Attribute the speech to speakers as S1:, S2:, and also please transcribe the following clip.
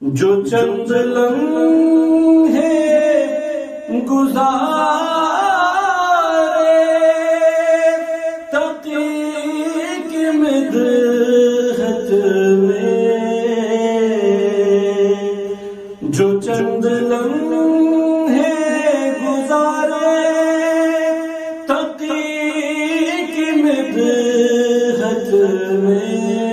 S1: जो चंद लम्हे गुज़ारे तकी की मिदहत में, जो चंद लम्हे गुज़ारे तकी की मिदहत में।